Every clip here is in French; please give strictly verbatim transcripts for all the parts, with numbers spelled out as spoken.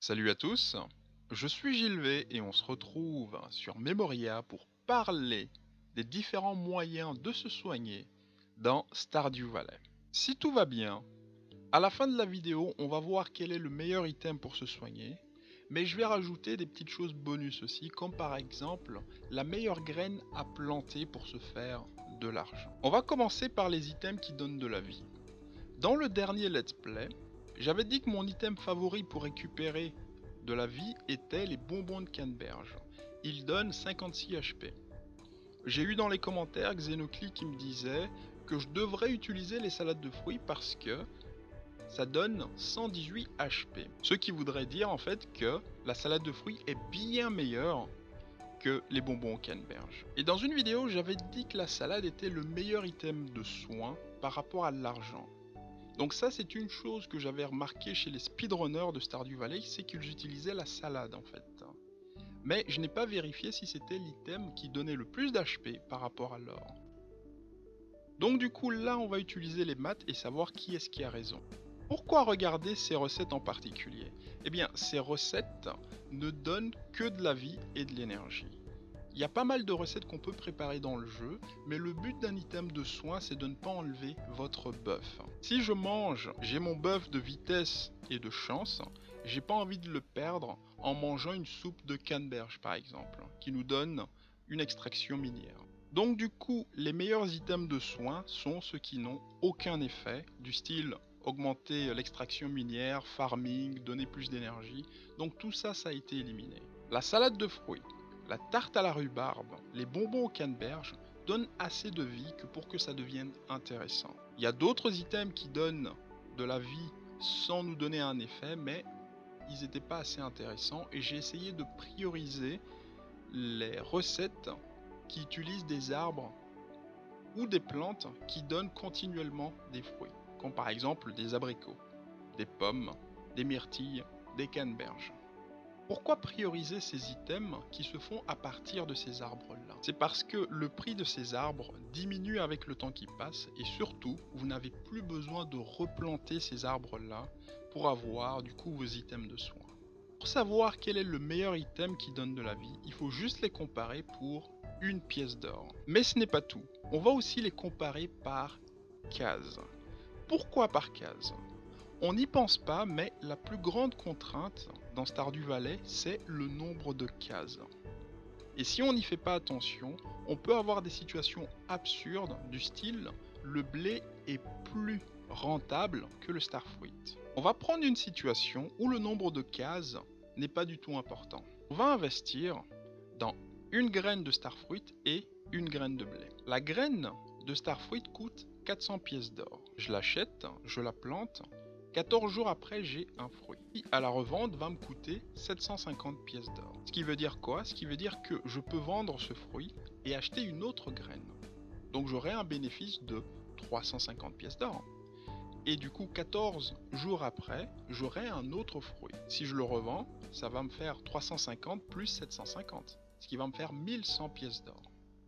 Salut à tous, je suis Gilvet et on se retrouve sur Memoria pour parler des différents moyens de se soigner dans Stardew Valley. Si tout va bien, à la fin de la vidéo, on va voir quel est le meilleur item pour se soigner, mais je vais rajouter des petites choses bonus aussi, comme par exemple la meilleure graine à planter pour se faire de l'argent. On va commencer par les items qui donnent de la vie. Dans le dernier let's play, j'avais dit que mon item favori pour récupérer de la vie était les bonbons de canneberge. Ils donnent cinquante-six H P. J'ai eu dans les commentaires Xenocli qui me disait que je devrais utiliser les salades de fruits parce que ça donne cent dix-huit H P. Ce qui voudrait dire en fait que la salade de fruits est bien meilleure que les bonbons au canneberge. Et dans une vidéo, j'avais dit que la salade était le meilleur item de soin par rapport à l'argent. Donc ça, c'est une chose que j'avais remarqué chez les speedrunners de Stardew Valley, c'est qu'ils utilisaient la salade en fait. Mais je n'ai pas vérifié si c'était l'item qui donnait le plus d'H P par rapport à l'or. Donc du coup, là, on va utiliser les maths et savoir qui est-ce qui a raison. Pourquoi regarder ces recettes en particulier? Eh bien, ces recettes ne donnent que de la vie et de l'énergie. Il y a pas mal de recettes qu'on peut préparer dans le jeu, mais le but d'un item de soin, c'est de ne pas enlever votre buff. Si je mange, j'ai mon buff de vitesse et de chance, j'ai pas envie de le perdre en mangeant une soupe de canneberge par exemple, qui nous donne une extraction minière. Donc du coup, les meilleurs items de soin sont ceux qui n'ont aucun effet, du style augmenter l'extraction minière, farming, donner plus d'énergie, donc tout ça, ça a été éliminé. La salade de fruits. La tarte à la rhubarbe, les bonbons au canneberge donnent assez de vie que pour que ça devienne intéressant. Il y a d'autres items qui donnent de la vie sans nous donner un effet, mais ils n'étaient pas assez intéressants et j'ai essayé de prioriser les recettes qui utilisent des arbres ou des plantes qui donnent continuellement des fruits, comme par exemple des abricots, des pommes, des myrtilles, des canneberges. Pourquoi prioriser ces items qui se font à partir de ces arbres-là? C'est parce que le prix de ces arbres diminue avec le temps qui passe et surtout, vous n'avez plus besoin de replanter ces arbres-là pour avoir du coup vos items de soins. Pour savoir quel est le meilleur item qui donne de la vie, il faut juste les comparer pour une pièce d'or. Mais ce n'est pas tout. On va aussi les comparer par case. Pourquoi par case? On n'y pense pas, mais la plus grande contrainte dans Stardew Valley, c'est le nombre de cases. Et si on n'y fait pas attention, on peut avoir des situations absurdes du style le blé est plus rentable que le starfruit. On va prendre une situation où le nombre de cases n'est pas du tout important. On va investir dans une graine de starfruit et une graine de blé. La graine de starfruit coûte quatre cents pièces d'or. Je l'achète, je la plante. quatorze jours après, j'ai un fruit qui, à la revente, va me coûter sept cent cinquante pièces d'or. Ce qui veut dire quoi? Ce qui veut dire que je peux vendre ce fruit et acheter une autre graine. Donc j'aurai un bénéfice de trois cent cinquante pièces d'or. Et du coup, quatorze jours après, j'aurai un autre fruit. Si je le revends, ça va me faire trois cent cinquante plus sept cent cinquante, ce qui va me faire mille cent pièces d'or.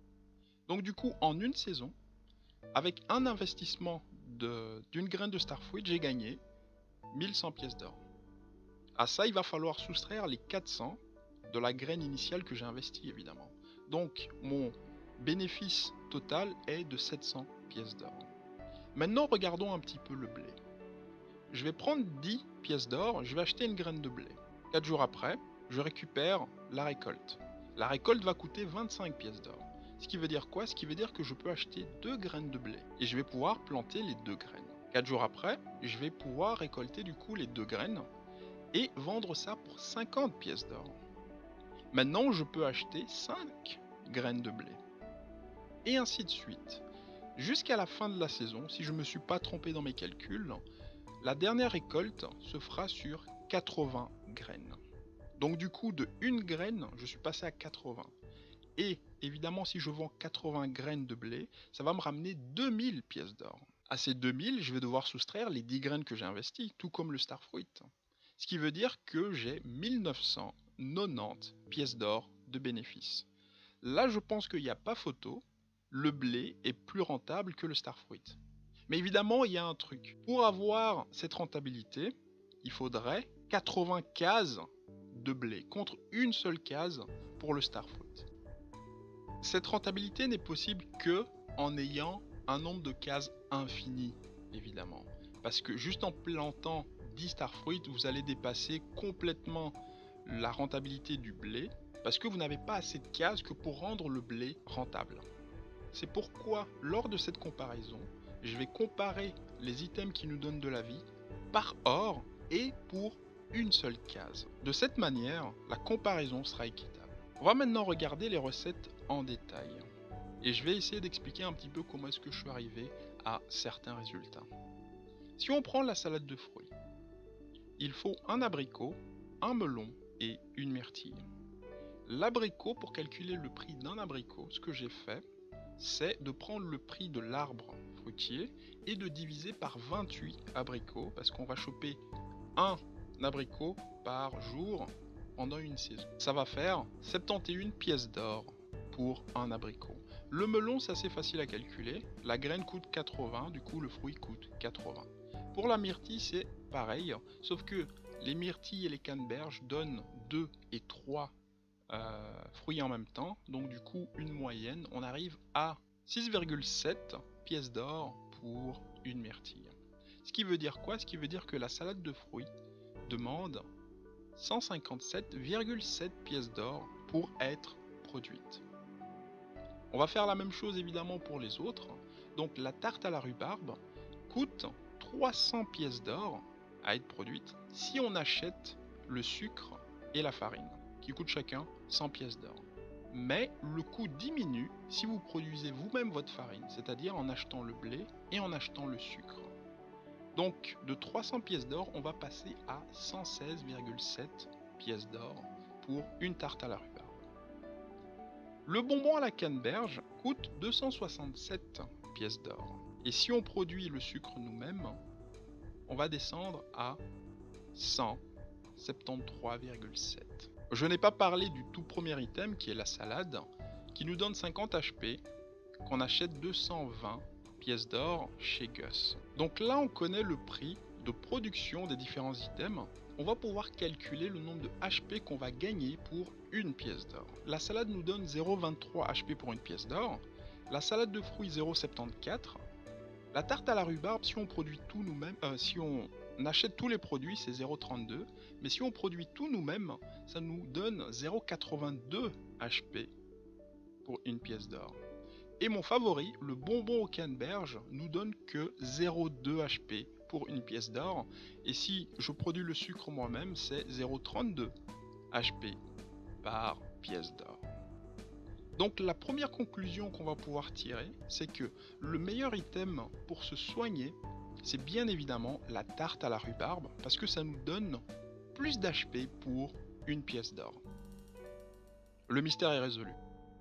Donc du coup, en une saison, avec un investissement d'une graine de starfruit, j'ai gagné mille cent pièces d'or. À ça, il va falloir soustraire les quatre cents de la graine initiale que j'ai investie, évidemment. Donc, mon bénéfice total est de sept cents pièces d'or. Maintenant, regardons un petit peu le blé. Je vais prendre dix pièces d'or, je vais acheter une graine de blé. quatre jours après, je récupère la récolte. La récolte va coûter vingt-cinq pièces d'or. Ce qui veut dire quoi? Ce qui veut dire que je peux acheter deux graines de blé. Et je vais pouvoir planter les deux graines. quatre jours après, je vais pouvoir récolter du coup les deux graines et vendre ça pour cinquante pièces d'or. Maintenant, je peux acheter cinq graines de blé. Et ainsi de suite. Jusqu'à la fin de la saison, si je ne me suis pas trompé dans mes calculs, la dernière récolte se fera sur quatre-vingts graines. Donc du coup, de une graine, je suis passé à quatre-vingts. Et évidemment, si je vends quatre-vingts graines de blé, ça va me ramener deux mille pièces d'or. À ces deux mille, je vais devoir soustraire les dix graines que j'ai investies, tout comme le starfruit. Ce qui veut dire que j'ai mille neuf cent quatre-vingt-dix pièces d'or de bénéfice. Là, je pense qu'il n'y a pas photo, le blé est plus rentable que le starfruit. Mais évidemment, il y a un truc. Pour avoir cette rentabilité, il faudrait quatre-vingts cases de blé contre une seule case pour le Starfruit. Cette rentabilité n'est possible que en ayant un nombre de cases infini, évidemment. Parce que juste en plantant dix Starfruit, vous allez dépasser complètement la rentabilité du blé, parce que vous n'avez pas assez de cases que pour rendre le blé rentable. C'est pourquoi, lors de cette comparaison, je vais comparer les items qui nous donnent de la vie par or et pour une seule case. De cette manière, la comparaison sera équitable. On va maintenant regarder les recettes en détail. Et je vais essayer d'expliquer un petit peu comment est-ce que je suis arrivé à certains résultats. Si on prend la salade de fruits, il faut un abricot, un melon et une myrtille. L'abricot, pour calculer le prix d'un abricot, ce que j'ai fait, c'est de prendre le prix de l'arbre fruitier et de diviser par vingt-huit abricots, parce qu'on va choper un abricot par jour pendant une saison. Ça va faire soixante et onze pièces d'or pour un abricot. Le melon, c'est assez facile à calculer. La graine coûte quatre-vingts, du coup le fruit coûte quatre-vingts. Pour la myrtille, c'est pareil, sauf que les myrtilles et les canneberges donnent deux et trois euh, fruits en même temps. Donc du coup, une moyenne, on arrive à six virgule sept pièces d'or pour une myrtille. Ce qui veut dire quoi? Ce qui veut dire que la salade de fruits demande cent cinquante-sept virgule sept pièces d'or pour être produite. On va faire la même chose évidemment pour les autres. Donc la tarte à la rhubarbe coûte trois cents pièces d'or à être produite si on achète le sucre et la farine, qui coûtent chacun cent pièces d'or. Mais le coût diminue si vous produisez vous-même votre farine, c'est-à-dire en achetant le blé et en achetant le sucre. Donc de trois cents pièces d'or, on va passer à cent seize virgule sept pièces d'or pour une tarte à la rhubarbe. Le bonbon à la canneberge coûte deux cent soixante-sept pièces d'or. Et si on produit le sucre nous-mêmes, on va descendre à cent soixante-treize virgule sept. Je n'ai pas parlé du tout premier item qui est la salade, qui nous donne cinquante H P, qu'on achète deux cent vingt pièces d'or chez Gus. Donc là on connaît le prix de production des différents items. On va pouvoir calculer le nombre de H P qu'on va gagner pour une pièce d'or. La salade nous donne zéro virgule vingt-trois H P pour une pièce d'or. La salade de fruits zéro virgule soixante-quatorze. La tarte à la rhubarbe, si on produit tout nous-mêmes, euh, si on achète tous les produits, c'est zéro virgule trente-deux. Mais si on produit tout nous-mêmes, ça nous donne zéro virgule quatre-vingt-deux H P pour une pièce d'or. Et mon favori, le bonbon aux canneberges, nous donne que zéro virgule deux H P pour une pièce d'or. Et si je produis le sucre moi-même, c'est zéro virgule trente-deux H P par pièce d'or. Donc la première conclusion qu'on va pouvoir tirer, c'est que le meilleur item pour se soigner, c'est bien évidemment la tarte à la rhubarbe, parce que ça nous donne plus d'H P pour une pièce d'or. Le mystère est résolu.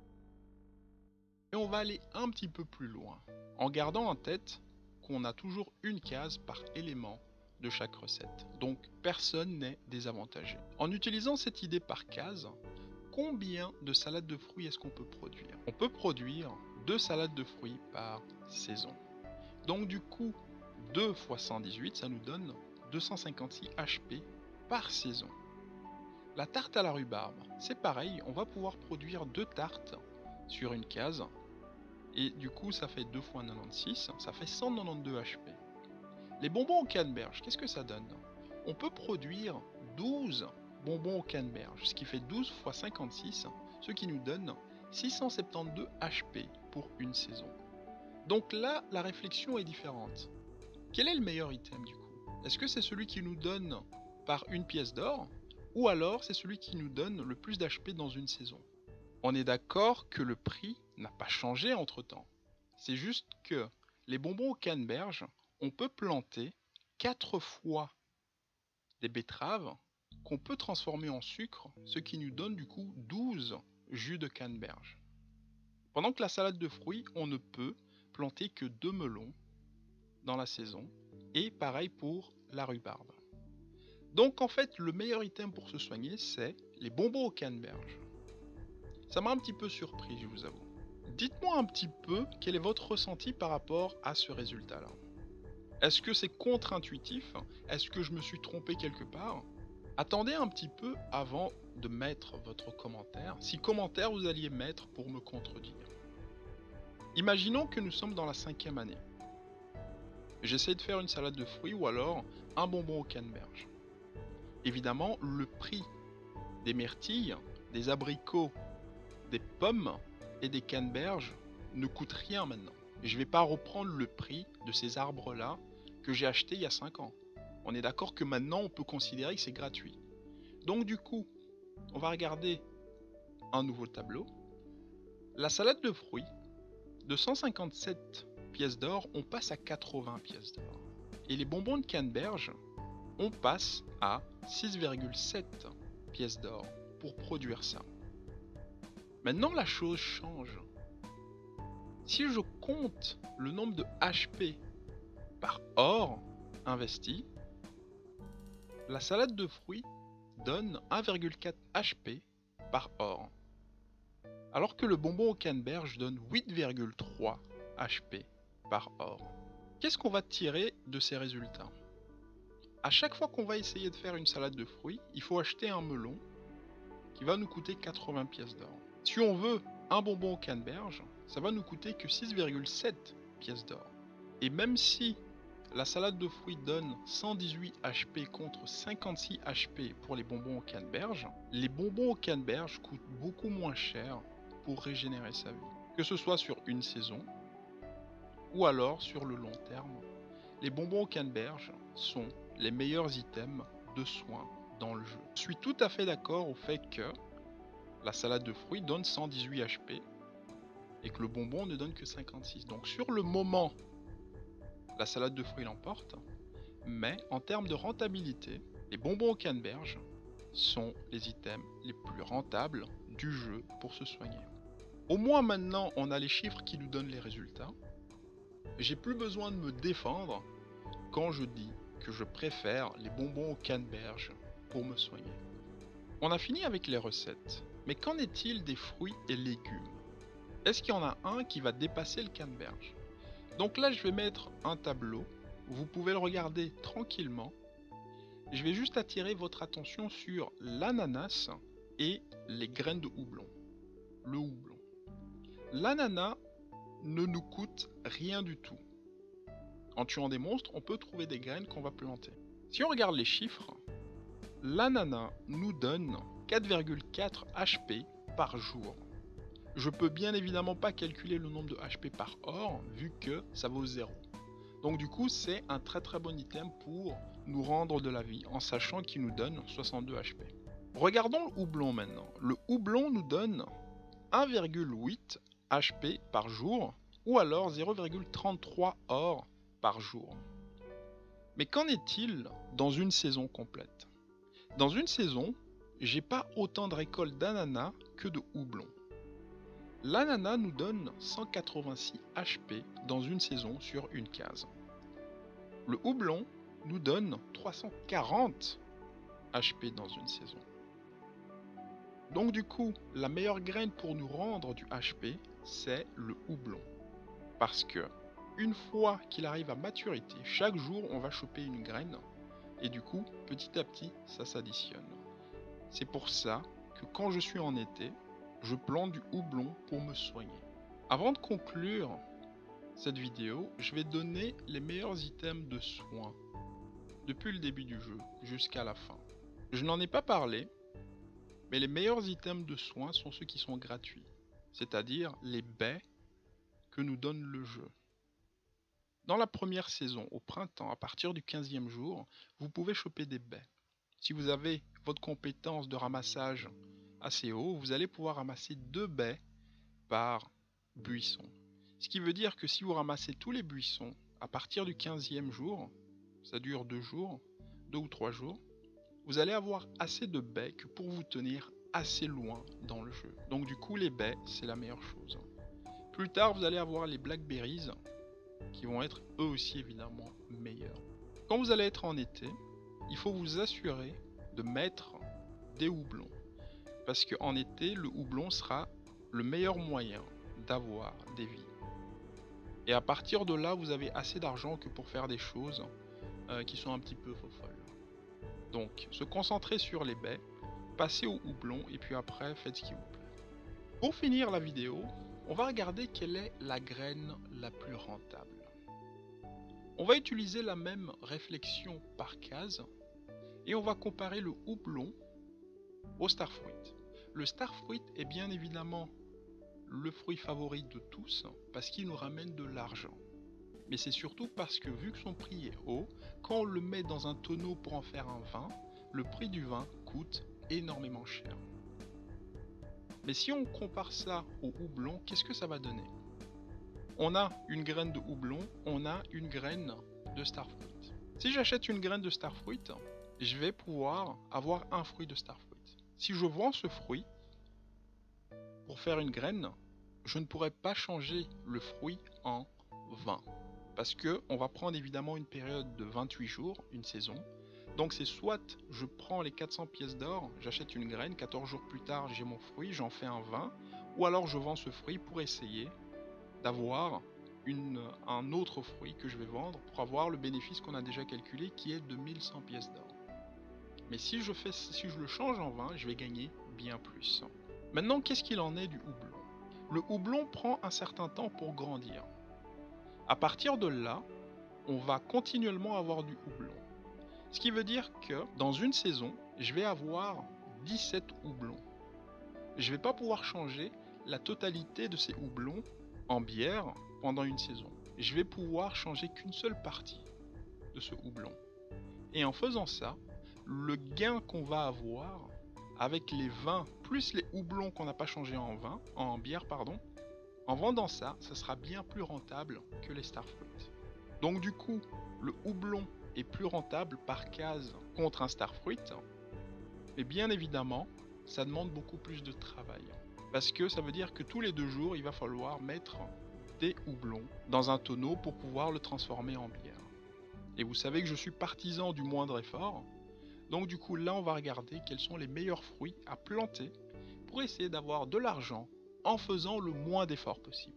Et on va aller un petit peu plus loin, en gardant en tête qu'on a toujours une case par élément de chaque recette. Donc personne n'est désavantagé. En utilisant cette idée par case, combien de salades de fruits est-ce qu'on peut produire? On peut produire deux salades de fruits par saison. Donc du coup, deux fois cent dix-huit, ça nous donne deux cent cinquante-six H P par saison. La tarte à la rhubarbe, c'est pareil, on va pouvoir produire deux tartes sur une case. Et du coup, ça fait deux fois quatre-vingt-seize, ça fait cent quatre-vingt-douze H P. Les bonbons au canneberge, qu'est-ce que ça donne? On peut produire douze bonbons au canneberge, ce qui fait douze fois cinquante-six, ce qui nous donne six cent soixante-douze H P pour une saison. Donc là, la réflexion est différente. Quel est le meilleur item du coup? Est-ce que c'est celui qui nous donne par une pièce d'or, ou alors c'est celui qui nous donne le plus d'H P dans une saison? On est d'accord que le prix n'a pas changé entre temps. C'est juste que les bonbons au canneberge, on peut planter quatre fois des betteraves qu'on peut transformer en sucre, ce qui nous donne du coup douze jus de canneberge. Pendant que la salade de fruits, on ne peut planter que deux melons dans la saison, et pareil pour la rhubarbe. Donc en fait, le meilleur item pour se soigner, c'est les bonbons au canneberge. Ça m'a un petit peu surpris, je vous avoue. Dites-moi un petit peu quel est votre ressenti par rapport à ce résultat-là. Est-ce que c'est contre-intuitif? Est-ce que je me suis trompé quelque part? Attendez un petit peu avant de mettre votre commentaire, si commentaire vous alliez mettre pour me contredire. Imaginons que nous sommes dans la cinquième année. J'essaie de faire une salade de fruits ou alors un bonbon au canneberge. Évidemment, le prix des myrtilles, des abricots, des pommes et des canneberges ne coûte rien maintenant. Et je ne vais pas reprendre le prix de ces arbres-là que j'ai achetés il y a cinq ans. On est d'accord que maintenant on peut considérer que c'est gratuit. Donc du coup, on va regarder un nouveau tableau. La salade de fruits, de cent cinquante-sept pièces d'or, on passe à quatre-vingts pièces d'or. Et les bonbons de canneberge, on passe à six virgule sept pièces d'or pour produire ça. Maintenant, la chose change. Si je compte le nombre de H P par or investi, la salade de fruits donne un virgule quatre H P par or. Alors que le bonbon au canneberge donne huit virgule trois H P par or. Qu'est-ce qu'on va tirer de ces résultats? À chaque fois qu'on va essayer de faire une salade de fruits, il faut acheter un melon qui va nous coûter quatre-vingts pièces d'or. Si on veut un bonbon au canneberge, ça va nous coûter que six virgule sept pièces d'or. Et même si la salade de fruits donne cent dix-huit H P contre cinquante-six H P pour les bonbons au canneberge, les bonbons au canneberge coûtent beaucoup moins cher pour régénérer sa vie. Que ce soit sur une saison ou alors sur le long terme, les bonbons au canneberge sont les meilleurs items de soins dans le jeu. Je suis tout à fait d'accord au fait que la salade de fruits donne cent dix-huit H P et que le bonbon ne donne que cinquante-six. Donc sur le moment, la salade de fruits l'emporte, mais en termes de rentabilité, les bonbons au canneberge sont les items les plus rentables du jeu pour se soigner. Au moins maintenant, on a les chiffres qui nous donnent les résultats. J'ai plus besoin de me défendre quand je dis que je préfère les bonbons au canneberge pour me soigner. On a fini avec les recettes, mais qu'en est-il des fruits et légumes? Est-ce qu'il y en a un qui va dépasser le canneberge? Donc là, je vais mettre un tableau. Vous pouvez le regarder tranquillement. Je vais juste attirer votre attention sur l'ananas et les graines de houblon. Le houblon. L'ananas ne nous coûte rien du tout. En tuant des monstres, on peut trouver des graines qu'on va planter. Si on regarde les chiffres, l'ananas nous donne quatre virgule quatre H P par jour. Je peux bien évidemment pas calculer le nombre de H P par or vu que ça vaut zéro. Donc du coup c'est un très très bon item pour nous rendre de la vie en sachant qu'il nous donne soixante-deux H P. Regardons le houblon maintenant. Le houblon nous donne un virgule huit H P par jour ou alors zéro virgule trente-trois or par jour. Mais qu'en est-il dans une saison complète? Dans une saison, j'ai pas autant de récoltes d'ananas que de houblon. L'ananas nous donne cent quatre-vingt-six H P dans une saison sur une case. Le houblon nous donne trois cent quarante H P dans une saison. Donc du coup, la meilleure graine pour nous rendre du H P, c'est le houblon. Parce que une fois qu'il arrive à maturité, chaque jour on va choper une graine et du coup, petit à petit, ça s'additionne. C'est pour ça que quand je suis en été, je plante du houblon pour me soigner. Avant de conclure cette vidéo, je vais donner les meilleurs items de soins depuis le début du jeu jusqu'à la fin. Je n'en ai pas parlé, mais les meilleurs items de soins sont ceux qui sont gratuits, c'est-à-dire les baies que nous donne le jeu. Dans la première saison, au printemps, à partir du quinzième jour, vous pouvez choper des baies. Si vous avez votre compétence de ramassage assez haut, vous allez pouvoir ramasser deux baies par buisson. Ce qui veut dire que si vous ramassez tous les buissons à partir du quinzième jour, ça dure deux jours, deux ou trois jours, vous allez avoir assez de baies que pour vous tenir assez loin dans le jeu. Donc du coup les baies c'est la meilleure chose. Plus tard vous allez avoir les blackberries qui vont être eux aussi évidemment meilleurs. Quand vous allez être en été, il faut vous assurer de mettre des houblons. Parce qu'en été, le houblon sera le meilleur moyen d'avoir des vies. Et à partir de là, vous avez assez d'argent que pour faire des choses euh, qui sont un petit peu folles. Donc, se concentrer sur les baies, passer au houblon et puis après, faites ce qui vous plaît. Pour finir la vidéo, on va regarder quelle est la graine la plus rentable. On va utiliser la même réflexion par case et on va comparer le houblon au starfruit. Le starfruit est bien évidemment le fruit favori de tous parce qu'il nous ramène de l'argent. Mais c'est surtout parce que vu que son prix est haut, quand on le met dans un tonneau pour en faire un vin, le prix du vin coûte énormément cher. Mais si on compare ça au houblon, qu'est-ce que ça va donner? On a une graine de houblon, on a une graine de starfruit. Si j'achète une graine de starfruit, je vais pouvoir avoir un fruit de starfruit. Si je vends ce fruit pour faire une graine, je ne pourrai pas changer le fruit en vin. Parce que on va prendre évidemment une période de vingt-huit jours, une saison. Donc c'est soit je prends les quatre cents pièces d'or, j'achète une graine, quatorze jours plus tard j'ai mon fruit, j'en fais un vin, ou alors je vends ce fruit pour essayer d'avoir une, un autre fruit que je vais vendre pour avoir le bénéfice qu'on a déjà calculé qui est de mille cent pièces d'or. Mais si je, fais, si je le change en vin, je vais gagner bien plus. Maintenant, qu'est-ce qu'il en est du houblon? Le houblon prend un certain temps pour grandir. À partir de là, on va continuellement avoir du houblon. Ce qui veut dire que dans une saison, je vais avoir dix-sept houblons. Je ne vais pas pouvoir changer la totalité de ces houblons en bière pendant une saison. Je vais pouvoir changer qu'une seule partie de ce houblon. Et en faisant ça, le gain qu'on va avoir avec les vins plus les houblons qu'on n'a pas changé en vin, en bière pardon, en vendant ça, ça sera bien plus rentable que les starfruit. Donc du coup, le houblon est plus rentable par case contre un starfruit, mais bien évidemment, ça demande beaucoup plus de travail. Parce que ça veut dire que tous les deux jours, il va falloir mettre des houblons dans un tonneau pour pouvoir le transformer en bière. Et vous savez que je suis partisan du moindre effort, donc du coup là on va regarder quels sont les meilleurs fruits à planter pour essayer d'avoir de l'argent en faisant le moins d'efforts possible.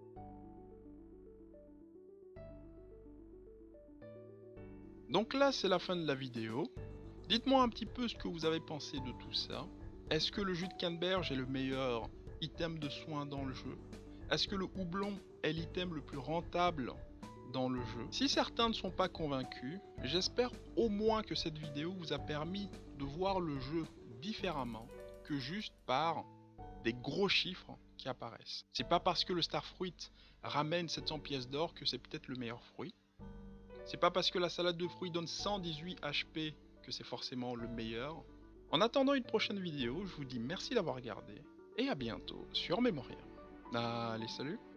Donc là c'est la fin de la vidéo. Dites-moi un petit peu ce que vous avez pensé de tout ça. Est-ce que le jus de canneberge est le meilleur item de soin dans le jeu? Est-ce que le houblon est l'item le plus rentable dans le jeu? Si certains ne sont pas convaincus, j'espère au moins que cette vidéo vous a permis de voir le jeu différemment que juste par des gros chiffres qui apparaissent. C'est pas parce que le starfruit ramène sept cents pièces d'or que c'est peut-être le meilleur fruit. C'est pas parce que la salade de fruits donne cent dix-huit H P que c'est forcément le meilleur. En attendant une prochaine vidéo, je vous dis merci d'avoir regardé et à bientôt sur Memoria. Allez, salut!